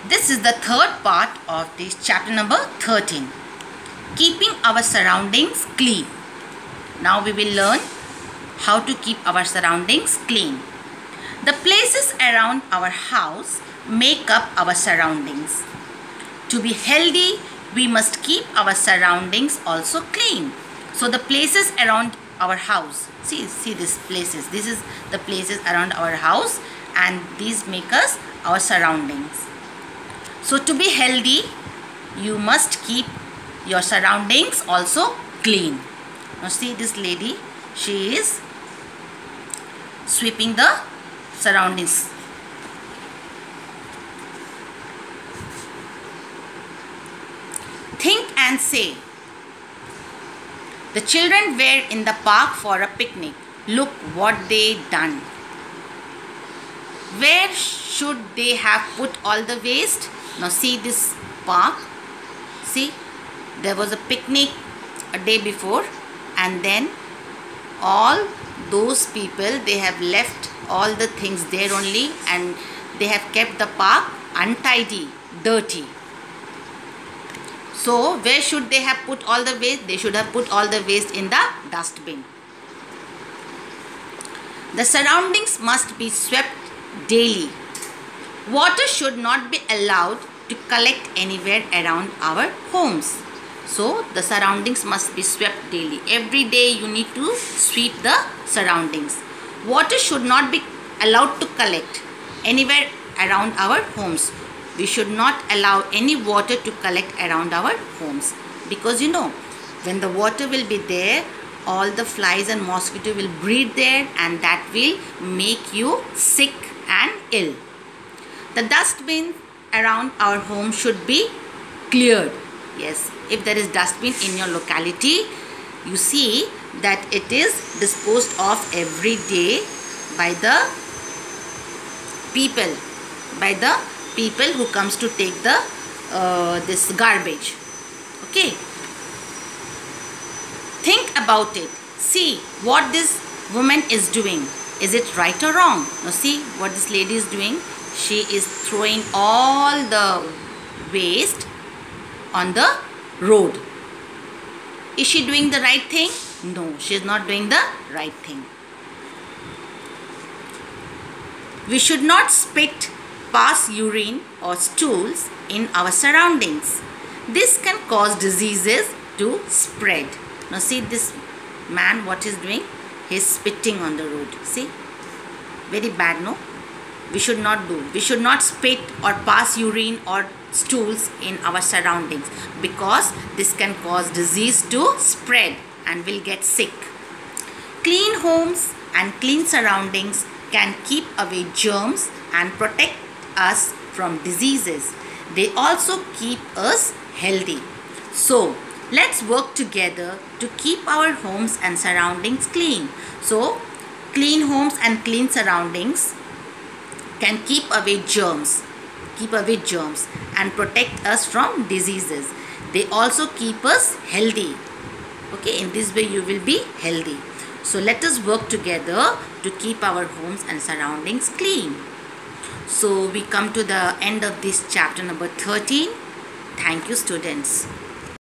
This is the third part of this chapter number 13. Keeping our surroundings clean. Now we will learn how to keep our surroundings clean. The places around our house make up our surroundings. To be healthy, we must keep our surroundings also clean. So the places around our house, see these places. This is the places around our house, and these make us our surroundings. So to be healthy, you must keep your surroundings also clean. Now see this lady, she is sweeping the surroundings. Think and say. The children were in the park for a picnic. Look what they done. Where should they have put all the waste? Now see this park. See, there was a picnic a day before, and then all those people, they have left all the things there only, and they have kept the park untidy, dirty. So where should they have put all the waste? They should have put all the waste in the dustbin. The surroundings must be swept daily. Water should not be allowed to collect anywhere around our homes. So the surroundings must be swept daily. Every day you need to sweep the surroundings. Water should not be allowed to collect anywhere around our homes. We should not allow any water to collect around our homes, because you know, when the water will be there, all the flies and mosquito will breed there, and that will make you sick and ill. The dustbin around our home should be cleared. Yes, if there is dustbin in your locality, you see that it is disposed of every day by the people who comes to take the this garbage. Okay, think about it. See what this woman is doing. Is it right or wrong? Now see what this lady is doing. She is throwing all the waste on the road. Is she doing the right thing? No, she is not doing the right thing. We should not spit, pass urine or stools in our surroundings. This can cause diseases to spread. Now see this man, what he's doing? He's spitting on the road. See, very bad, no? We should not do. We should not spit or pass urine or stools in our surroundings, because this can cause disease to spread and will get sick. Clean homes and clean surroundings can keep away germs and protect us from diseases. They also keep us healthy. So let's work together to keep our homes and surroundings clean. So clean homes and clean surroundings can keep away germs and protect us from diseases. They also keep us healthy. Okay, in this way you will be healthy. So let us work together to keep our homes and surroundings clean. So we come to the end of this chapter number 13. Thank you, students.